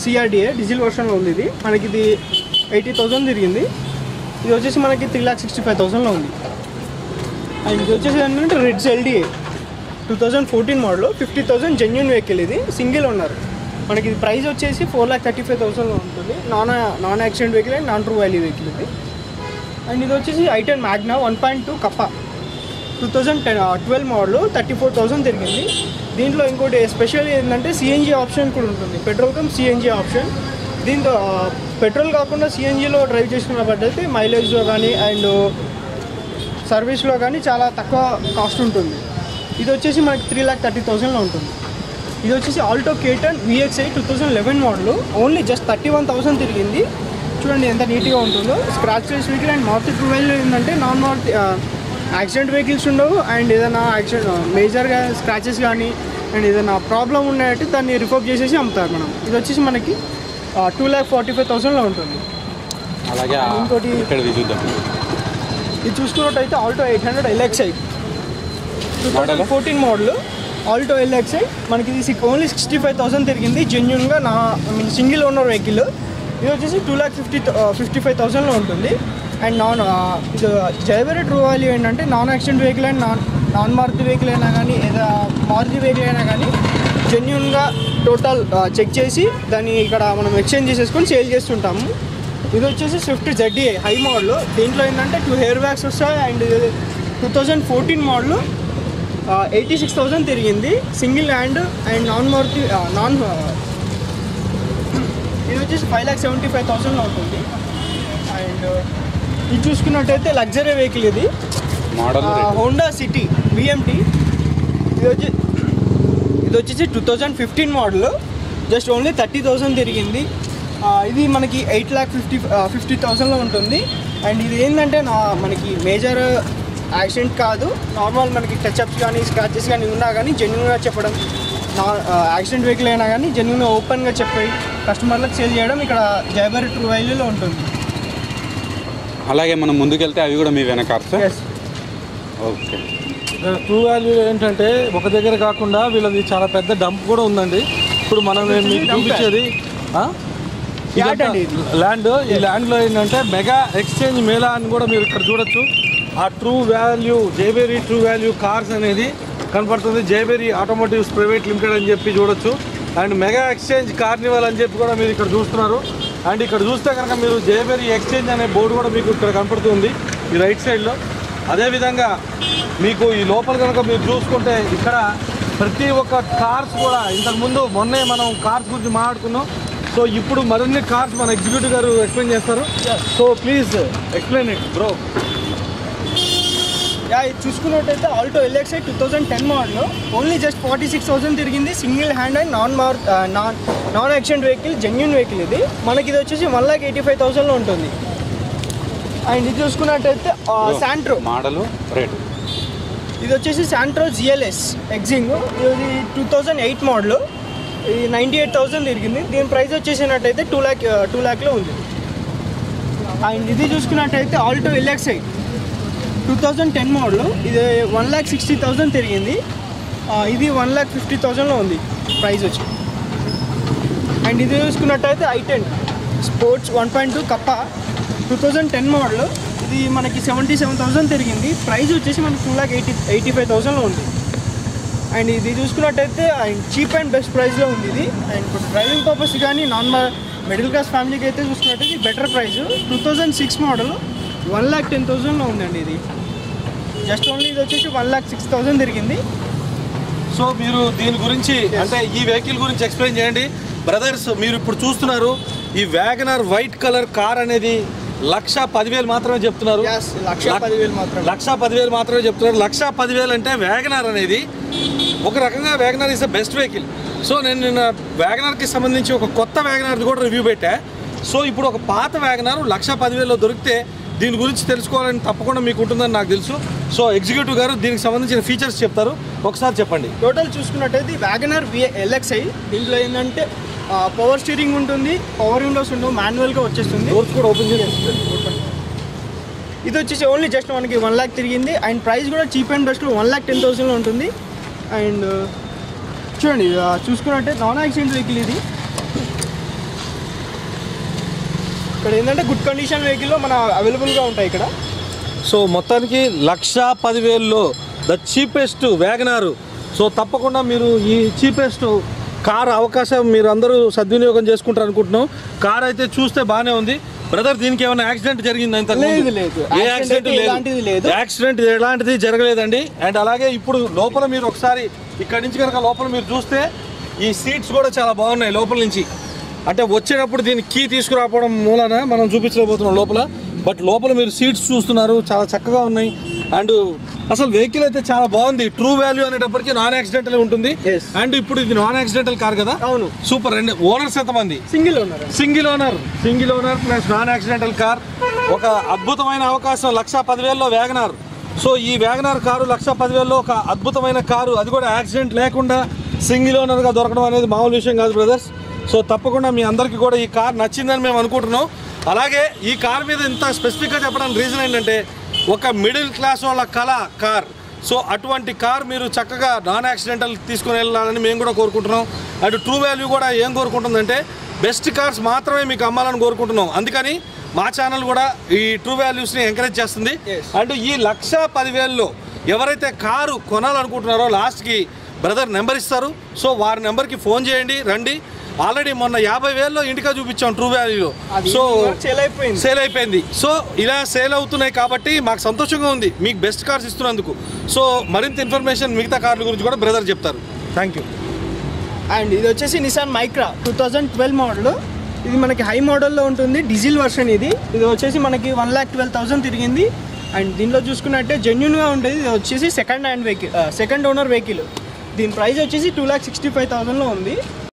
CRDA diesel వర్షన్లో ఉంది. ఇది మనకి ఇది 80,000 తిరిగింది. ఇది వచ్చేసి మనకి 3,65,000లో ఉంది. అండ్ ఇది వచ్చేసి ఏంటంటే రెడ్స్ LDA 2014 మోడల్, 50,000 జెన్యూన్ వెహికల్. ఇది సింగిల్ ఓనర్. మనకి ఇది ప్రైస్ వచ్చేసి 4,35,000లో ఉంటుంది. Non accident vehicle and non true value vehicle ఇది. అండ్ ఇది వచ్చేసి i10 మ్యాగ్నా 1.2 కప్పా 2012 మోడల్, 34,000 తిరిగింది. దీంట్లో ఇంకోటి స్పెషల్ ఏంటంటే CNG ఆప్షన్ కూడా ఉంటుంది. Petrol cum CNG option. దీంతో పెట్రోల్ కాకుండా CNGలో డ్రైవ్ చేసుకున్నట్టయితే మైలేజ్లో కానీ అండ్ సర్వీస్లో కానీ చాలా తక్కువ కాస్ట్ ఉంటుంది. ఇది వచ్చేసి మనకి 3,30,000లో ఉంటుంది. ఇది వచ్చేసి Alto K10 VXi 2011 model, only just 31,000 తిరిగింది. చూడండి ఎంత నీట్గా ఉంటుందో. Scratch less vehicle and Maruti ట్రూవెల్లో ఏంటంటే నాన్ మారుతి యాక్సిడెంట్ వెహికల్స్ ఉండవు. అండ్ ఏదైనా యాక్సిడెంట్ మేజర్గా స్క్రాచెస్ కానీ అండ్ ఏదైనా ప్రాబ్లం ఉన్నాయంటే దాన్ని రిఫర్బ్ చేసేసి అమ్ముతారు మనం. ఇది వచ్చేసి మనకి 2,45,000లో ఉంటుంది. అలాగే ఇంకోటి ఇది చూసుకున్నట్టయితే Alto 800 LXi 2014 model, Alto LXi మనకి ఇది ఓన్లీ 65,000 తిరిగింది. జెన్యున్గా సింగిల్ ఓనర్ వెహికల్. ఇది వచ్చేసి 2,55,000లో ఉంటుంది. అండ్ ఇది జైవరీ ట్రూ వాల్యూ ఏంటంటే non accident vehicle and non Maruti vehicle అయినా కానీ ఏదో మారుతి వెహికల్ అయినా కానీ జెన్యున్గా టోటల్ చెక్ చేసి దాన్ని ఇక్కడ మనం ఎక్స్చేంజ్ చేసేసుకొని సేల్ చేస్తుంటాము. ఇది వచ్చేసి స్విఫ్ట్ ZDA హై మోడల్. దీంట్లో ఏంటంటే 2 హెయిర్ బ్యాగ్స్ వస్తాయి. అండ్ 2014 మోడల్, 86,000 తిరిగింది. Single hand and non Maruti ఇది వచ్చేసి 5,75,000లో ఉంటుంది. అండ్ ఇది చూసుకున్నట్టయితే లగ్జరీ వెహికల్. ఇది హోండా సిటీ VMT. ఇది వచ్చేసి 2015 మోడల్, జస్ట్ ఓన్లీ 30,000 తిరిగింది. ఇది మనకి 8,50,000లో ఉంటుంది. అండ్ ఇది ఏంటంటే మనకి మేజర్ యాక్సిడెంట్ కాదు, నార్మల్ మనకి టచ్అప్స్ కానీ స్క్రాచెస్ కానీ ఉన్నా కానీ జెన్యున్గా చెప్పడం, యాక్సిడెంట్ వెహికల్ అయినా కానీ జెన్యున్గా ఓపెన్గా చెప్పి కస్టమర్లకు సేల్ చేయడం ఇక్కడ జైవరీ ట్రూ వాల్యూలో ఉంటుంది. అలాగే మనం ముందుకెళ్తే అవి కూడా మీ వెనకాల సార్. ఓకే. ట్రూ వాల్యూ ఏంటంటే ఒక దగ్గర కాకుండా వీళ్ళది చాలా పెద్ద డంప్ కూడా ఉందండి. ఇప్పుడు మనం మీకు చూపించేది ల్యాండ్. ఈ ల్యాండ్లో ఏంటంటే మెగా ఎక్స్చేంజ్ మేళా అని కూడా మీరు ఇక్కడ చూడొచ్చు. ఆ ట్రూ వాల్యూ జైబెరీ ట్రూ వాల్యూ కార్స్ అనేది కనపడుతుంది. జైబెరీ ఆటోమోటివ్స్ ప్రైవేట్ లిమిటెడ్ అని చెప్పి చూడొచ్చు. అండ్ మెగా ఎక్స్చేంజ్ కార్నివల్ అని చెప్పి కూడా మీరు ఇక్కడ చూస్తున్నారు. అండ్ ఇక్కడ చూస్తే కనుక మీరు జైబెరీ ఎక్స్చేంజ్ అనే బోర్డు కూడా మీకు ఇక్కడ కనపడుతుంది ఈ రైట్ సైడ్లో. అదేవిధంగా మీకు ఈ లోపల కనుక మీరు చూసుకుంటే ఇక్కడ ప్రతి ఒక్క కార్స్ కూడా ఇంతకుముందు మొన్నే మనం కార్స్ గురించి మాట్లాడుకున్నాం. సో ఇప్పుడు మరిన్ని కార్స్ మన ఎగ్జిక్యూటివ్ గారు ఎక్స్ప్లెయిన్ చేస్తారు. So please explain it bro. ఇది చూసుకున్నట్టయితే Alto LXi 2010 model, only just 46,000 తిరిగింది. Single hand and non accident vehicle, genuine vehicle. ఇది మనకి ఇది వచ్చేసి 1,85,000లో ఉంటుంది. అండ్ ఇది చూసుకున్నట్టయితే శాంట్రో మోడల్ రేట్. ఇది వచ్చేసి శాంట్రో GLS ఎగ్జింగ్. ఇది 2008 మోడల్, ఇది 98,000 తిరిగింది. దీని ప్రైస్ వచ్చేసినట్టయితే 2 lakh ఉంది. అండ్ ఇది చూసుకున్నట్టయితే ఆల్టో LXi 2010 మోడల్, ఇది 1,60,000 తిరిగింది. ఇది 1,50,000లో ఉంది ప్రైస్ వచ్చి. అండ్ ఇది చూసుకున్నట్టయితే i10 స్పోర్ట్స్ 1.2 కప్పా 2010 మోడల్, ఇది మనకి 77,000 తిరిగింది. ప్రైస్ వచ్చేసి మనకి 2,85,000లో ఉంది. అండ్ ఇది చూసుకున్నట్టయితే చీప్ అండ్ బెస్ట్ ప్రైస్లో ఉంది ఇది. అండ్ డ్రైవింగ్ పర్పస్ కానీ మిడిల్ క్లాస్ ఫ్యామిలీకి అయితే చూసుకున్నట్టయితే బెటర్ ప్రైస్. 2006 మోడల్ 1,10,000లో ఉందండి. ఇది జస్ట్ ఓన్లీ ఇది వచ్చేసి 1,06,000 తిరిగింది. సో మీరు దీని గురించి అంటే ఈ వెహికల్ గురించి ఎక్స్ప్లెయిన్ చేయండి బ్రదర్స్. మీరు ఇప్పుడు చూస్తున్నారు ఈ వ్యాగనర్ వైట్ కలర్ కార్ అనేది 1,10,000 మాత్రమే చెప్తున్నారు. 1,10,000 మాత్రమే. 1,10,000 మాత్రమే చెప్తున్నారు. 1,10,000 అంటే వ్యాగనర్ అనేది ఒక రకంగా WagonR is the best vehicle. So నేను నిన్న వ్యాగనర్కి సంబంధించి ఒక కొత్త వ్యాగనర్ది కూడా రివ్యూ పెట్టా. సో ఇప్పుడు ఒక పాత వ్యాగనర్ 1,10,000లో దొరికితే దీని గురించి తెలుసుకోవాలని తప్పకుండా మీకు ఉంటుందని నాకు తెలుసు. సో ఎగ్జిక్యూటివ్ గారు దీనికి సంబంధించిన ఫీచర్స్ చెప్తారు, ఒకసారి చెప్పండి. టోటల్ చూసుకున్నట్టయితే వ్యాగనర్ LXi దీంట్లో ఏంటంటే పవర్ స్టీరింగ్ ఉంటుంది, పవర్ విండోస్ ఉండవు, మాన్యువల్గా వచ్చేస్తుంది. డోర్స్ కూడా ఓపెన్ చేసి. ఇది వచ్చేసి ఓన్లీ జస్ట్ మనకి 1 lakh తిరిగింది. అండ్ ప్రైస్ కూడా చీప్ అండ్ బెస్ట్లో 1,10,000లో ఉంటుంది. అండ్ చూడండి చూసుకున్నట్టే నాన్ యాక్సిడెంట్ వెహికల్ ఇది. ఇక్కడ ఏంటంటే గుడ్ కండిషన్ వెహికల్లో మన అవైలబుల్గా ఉంటాయి ఇక్కడ. సో మొత్తానికి 1,10,000లో ద చీపెస్ట్ వ్యాగనారు. సో తప్పకుండా మీరు ఈ చీపెస్ట్ కార్ అవకాశం మీరు అందరూ సద్వినియోగం చేసుకుంటారు అనుకుంటున్నాం. కార్ అయితే చూస్తే బాగానే ఉంది. బ్రదర్, దీనికి ఏమైనా యాక్సిడెంట్ జరిగింది? ఏ యాక్సిడెంట్ లేదు, యాక్సిడెంట్ ఎలాంటిది జరగలేదండి. అండ్ అలాగే ఇప్పుడు లోపల మీరు ఒకసారి ఇక్కడి నుంచి కనుక లోపల మీరు చూస్తే ఈ సీట్స్ కూడా చాలా బాగున్నాయి లోపల నుంచి. అంటే వచ్చేటప్పుడు దీన్ని కీ తీసుకురావడం మూలన మనం చూపించలేకపోతున్నాం లోపల. బట్ లోపల మీరు సీట్స్ చూస్తున్నారు, చాలా చక్కగా ఉన్నాయి. అండ్ అసలు వెహికల్ అయితే చాలా బాగుంది. ట్రూ వాల్యూ అనేటప్పటికీ నాన్ యాక్సిడెంటల్ ఉంటుంది. అండ్ ఇప్పుడు ఇది నాన్ యాక్సిడెంటల్ కార్ కదా? అవును. సూపర్. అండ్ ఓనర్స్ ఎంతమంది? Single owner plus non accidental car. ఒక అద్భుతమైన అవకాశం 1,10,000లో వ్యాగనార్. సో ఈ వ్యాగనార్ కారు 1,10,000లో ఒక అద్భుతమైన కారు, అది కూడా యాక్సిడెంట్ లేకుండా సింగిల్ ఓనర్గా దొరకడం అనేది మామూలు విషయం కాదు బ్రదర్స్. సో తప్పకుండా మీ అందరికీ కూడా ఈ కార్ నచ్చిందని మేము అనుకుంటున్నాం. అలాగే ఈ కార్ మీద ఇంత స్పెసిఫిక్గా చెప్పడానికి రీజన్ ఏంటంటే ఒక మిడిల్ క్లాస్ వాళ్ళ కార్. సో అటువంటి కార్ మీరు చక్కగా నాన్ యాక్సిడెంటల్ తీసుకుని వెళ్ళాలని మేము కూడా కోరుకుంటున్నాం. అండ్ ట్రూ వాల్యూ కూడా ఏం కోరుకుంటుందంటే బెస్ట్ కార్స్ మాత్రమే మీకు అమ్మాలని కోరుకుంటున్నాం. అందుకని మా ఛానల్ కూడా ఈ ట్రూ వాల్యూస్ని ఎంకరేజ్ చేస్తుంది. అండ్ ఈ 1,10,000లో ఎవరైతే కారు కొనాలనుకుంటున్నారో లాస్ట్కి బ్రదర్ నెంబర్ ఇస్తారు. సో వారి నెంబర్కి ఫోన్ చేయండి, రండి. ఆల్రెడీ మొన్న 50,000లో ఇండికా చూపించాం ట్రూ వాల్యూలో. సో సేల్ అయిపోయింది. సో ఇలా సేల్ అవుతున్నాయి కాబట్టి మాకు సంతోషంగా ఉంది మీకు బెస్ట్ కార్స్ ఇస్తున్నందుకు. సో మరింత ఇన్ఫర్మేషన్ మిగతా కార్ల గురించి కూడా బ్రదర్ చెప్తారు. Thank you. అండ్ ఇది వచ్చేసి నిసాన్ మైక్రా 2012 మోడల్. ఇది మనకి హై మోడల్లో ఉంటుంది, డీజిల్ వర్షన్. ఇది వచ్చేసి మనకి 1,12,000 తిరిగింది. అండ్ దీనిలో చూసుకున్నట్టే జెన్యున్గా ఉంటుంది. ఇది వచ్చేసి సెకండ్ ఓనర్ వెహికల్. దీని ప్రైస్ వచ్చేసి 2,65,000లో ఉంది.